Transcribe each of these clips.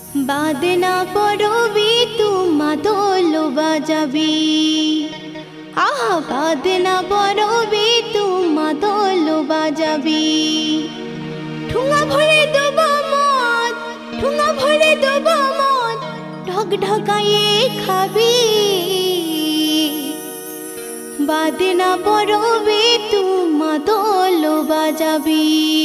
বাদনা পড়বি তুমা দোল বাজাবি আহা বাদনা পড়বি তুমা দোল বাজাবি ঠুঙা ভরে দেব মদ ঠুঙা ভরে দেব মদ ঢক ঢকায়ে খাবি বাদনা পড়বি তুমা দোল বাজাবি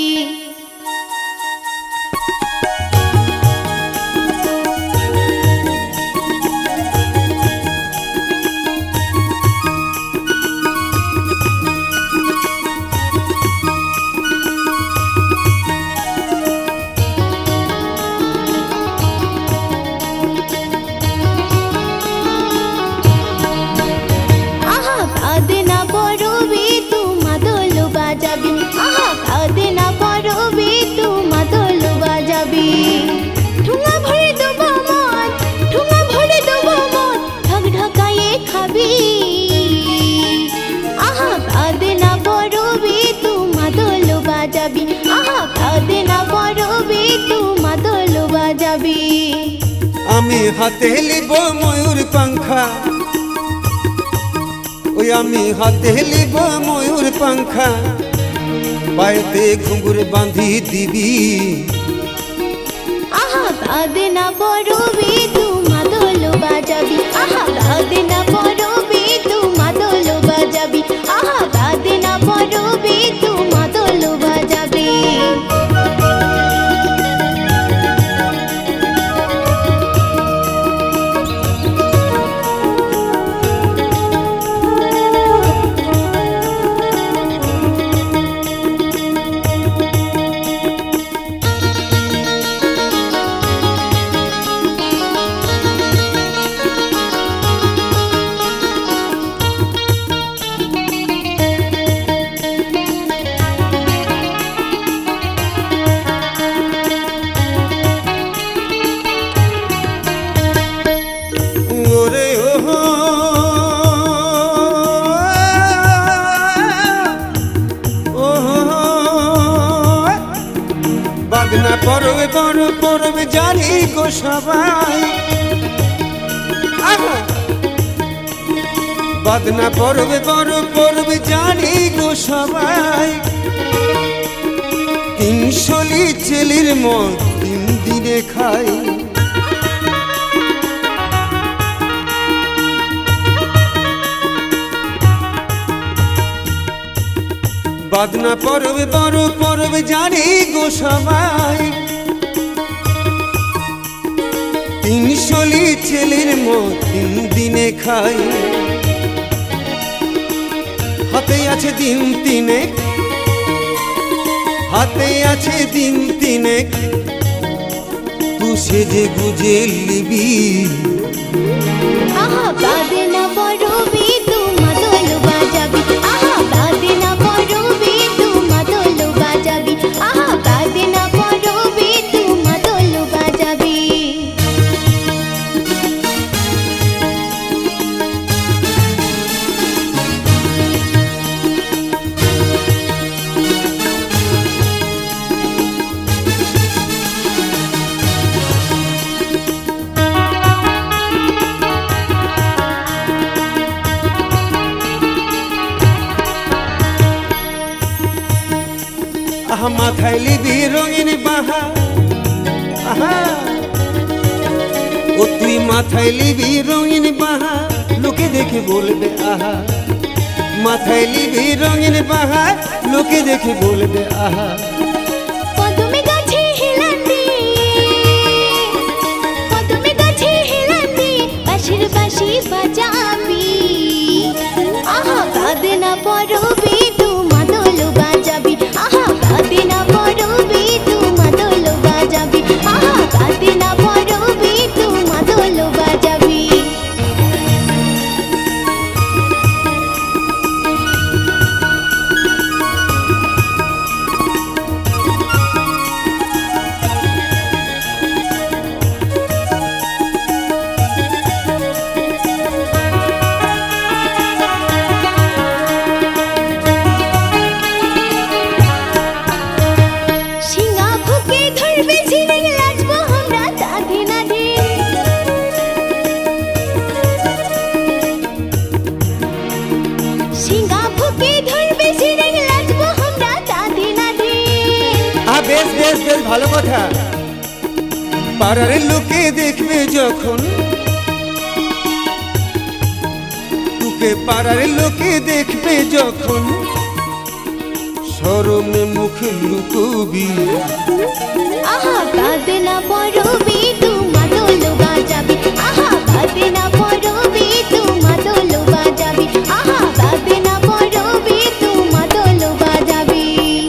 আমি হাতে লিব ময়ূর পাংখা ওই আমি হাতে লিব ময়ূর পাংখা পায়েতে ঘুঙুর বাঁধি দিবি আহা বাদনা পড়বি তুমা দোল বাজাবি আহা বাদনা পড়বি তুমা দোল বাজাবি আহা বাদনা পড়বি তুমা দোল বাজাবি বাদনা পড়বে বড় পড়বে জানি গো সবাই বাদনা পড়বে বড় পড়বে জানি গো সবাই ৩০০ চেলির মদ ৩ দিনে খাই বাদনা পড়বে বড় পড়বে জানি গো সবাই ৩০০ ছেলের মদ ৩ দিনে খাই হাতে আছে দিন তিনেক হাতে আছে দিন তিনেক তু সেজে গুজে লিবি আহা বাদনা পড়বি তুমা দোল বাজাবি আহা বাদনা পড়বি তুমা দোল বাজাবি আহা বাদনা পড়বি তুমা দোল বাজাবি আহা মাথায় লিবি রঙিন বাহা আহা ও তুই মাথায় লিবি রঙিন বাহা লোকে দেখে বলবে আহা মাথায় লিবি রঙিন বাহা লোকে দেখে বলবে আহা কদমে গাছে হেলান্দি কদমে গাছে হেলান্দি বাঁশির বাঁশি বাজাবি আহা বাদনা পড়বি তুমা দোল বাজাবি আহা বাদনা পড়বি তুমা দোল বাজাবি আহা বাদনা পড়বি তুমা দোল বাজাবি বেশ বেশ ভালো কথা। পাড়ার লোকে দেখবে যখন, তোকে পাড়ার লোকে দেখবে যখন, শরমে মুখ লুকোবি। আহা বাদে না পড়বি তু মাদল বাজাবি, আহা বাদে না পড়বি তু মাদল বাজাবি, আহা বাদে না পড়বি তু মাদল বাজাবি।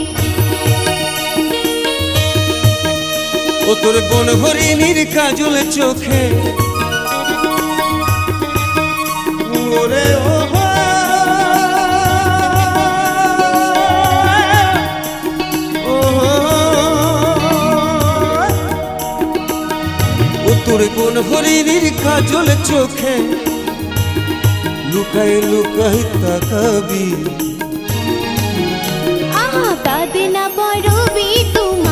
ও তোর বন হরিণীর কাজল চোখে, ওরে তোর কোন হরিণীর কাজল চোখে লুকায় লুকায় তাকাবি। আহা বাদে না পড়বি তু